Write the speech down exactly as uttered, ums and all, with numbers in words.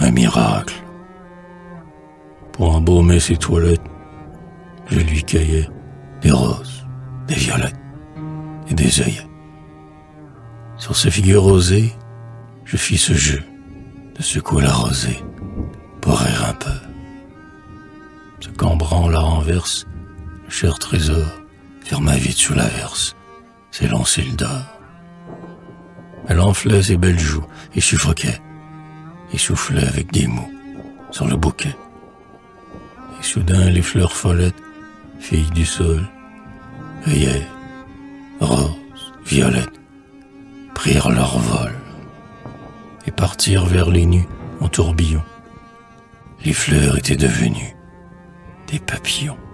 un miracle. Pour embaumer ses toilettes, je lui cueillais des roses, des violettes et des œillets. Sur sa figure rosée, je fis ce jeu de secouer la rosée pour rire un peu. Ce cambrant la renverse, le cher trésor ferma vite sous l'averse, ses longs cils d'or. Elle enflait ses belles joues et suffoquait, et soufflait avec des mots sur le bouquet. Et soudain les fleurs follettes, filles du sol, œillets, roses, violettes, prirent leur vol et partirent vers les nues en tourbillon. Les fleurs étaient devenues des papillons.